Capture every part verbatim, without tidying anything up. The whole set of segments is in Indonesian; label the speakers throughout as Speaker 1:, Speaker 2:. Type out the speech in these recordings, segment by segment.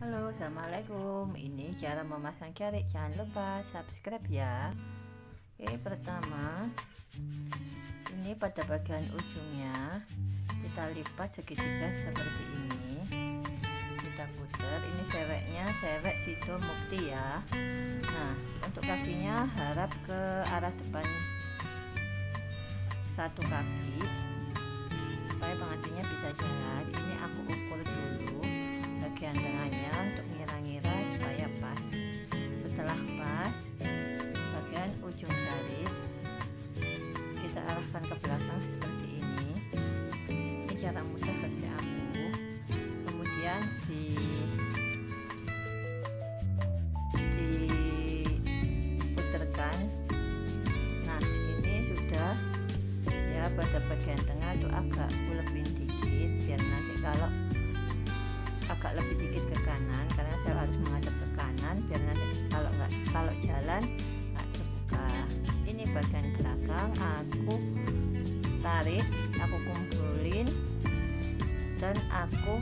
Speaker 1: Halo, assalamualaikum. Ini cara memasang jarik. Jangan lupa subscribe ya. Oke, pertama ini pada bagian ujungnya kita lipat segitiga seperti ini, kita putar. Ini seweknya sewek Sido Mukti ya. Nah, untuk kakinya harap ke arah depan satu kaki supaya pengantinnya bisa jalan. Ini aku ukur dulu bagian tengahnya untuk ngira-ngira supaya pas. Setelah pas, bagian ujung jarik kita arahkan ke belakang seperti ini. Ini cara mudah versi aku. Kemudian di diputarkan. Nah, ini sudah ya, pada bagian tengah itu agak lebih dikit biar nanti kalau agak lebih dikit ke kanan, karena saya harus menghadap ke kanan biar nanti kalau nggak kalau jalan nggak terbuka. Ini bagian belakang aku tarik, aku kumpulin dan aku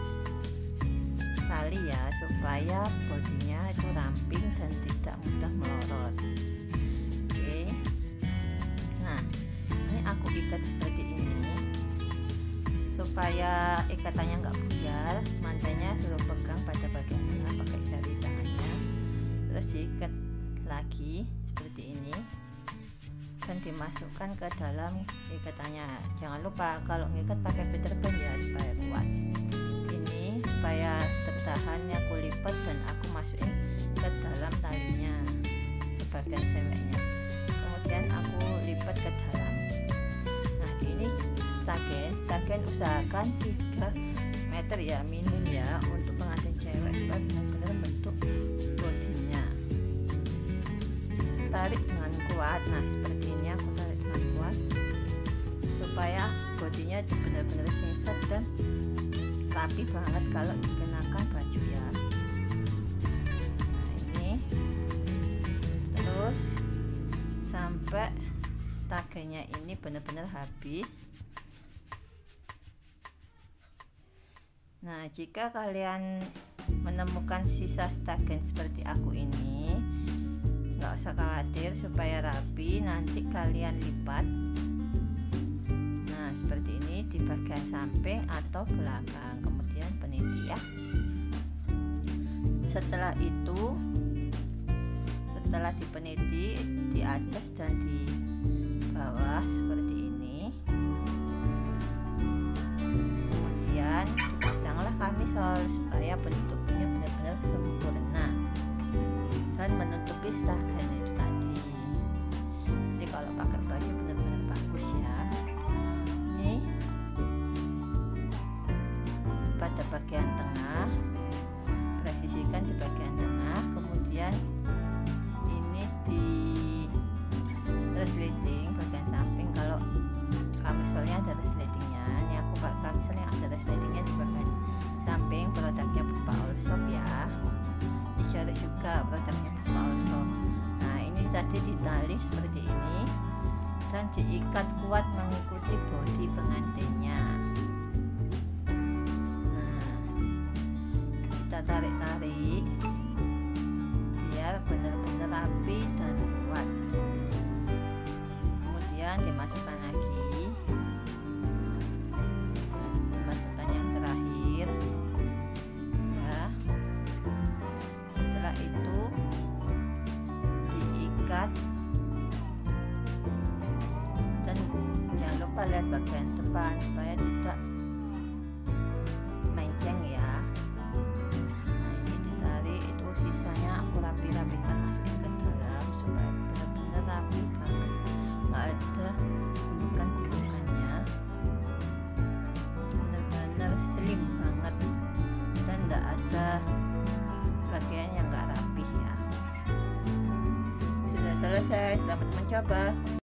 Speaker 1: tali ya supaya bodinya itu ramping dan tidak mudah melorot. Oke, nah ini aku ikat seperti ini supaya ikatannya nggak buyar. Mantainya suruh pegang pada bagian tengah pakai jari tangannya, terus diikat lagi seperti ini dan dimasukkan ke dalam ikatannya. Jangan lupa kalau ngikat pakai Peter Pan ya supaya kuat. Ini supaya tertahannya aku lipat dan aku masukin ke dalam talinya sebagian seweknya, kemudian aku lipat ke dalam. Nah, ini stagen stagen usahakan tiga meter ya, minim ya, untuk pengantin cewek supaya benar-benar bentuk bodinya. Tarik dengan kuat. Nah, seperti ini aku tarik dengan kuat supaya bodinya benar-benar singset dan rapi banget kalau dikenakan baju ya. Nah, ini terus sampai stagennya ini benar-benar habis. Nah, jika kalian menemukan sisa stagen seperti aku ini, nggak usah khawatir, supaya rapi nanti kalian lipat. Nah, seperti ini di bagian samping atau belakang, kemudian peniti ya. Setelah itu, setelah dipeniti di atas dan di bawah seperti ini, kemudian dipasanglah kamisol supaya bentuknya benar-benar sempurna dan menutupi stagen itu tadi. Jadi kalau pakai baju benar-benar bagus ya. Ini pada bagian tengah, presisikan di bagian tengah, kemudian ini di resleting bagian samping. Kalau kamisolnya ada resletingnya, ini aku pakai kamisol yang ada resletingnya di bagian samping, produknya Puspa All Shop ya. Dijarik juga produknya Puspa All Shop. Nah, ini tadi ditali seperti ini dan diikat kuat mengikuti bodi pengantinnya. Nah, kita tarik-tarik biar benar-benar rapi dan kuat. Kemudian dimasukkan lagi, dimasukkan yang terakhir ya. Setelah itu diikat dan jangan lupa lihat bagian depan supaya tidak menceng ya. Nah, ini ditarik, itu sisanya aku rapi-rapikan masukin ke dalam supaya benar-benar rapi banget, nggak ada gundukan-gundukannya, benar-benar slim banget dan nggak ada bagian yang nggak rapi ya. Sudah selesai, selamat mencoba.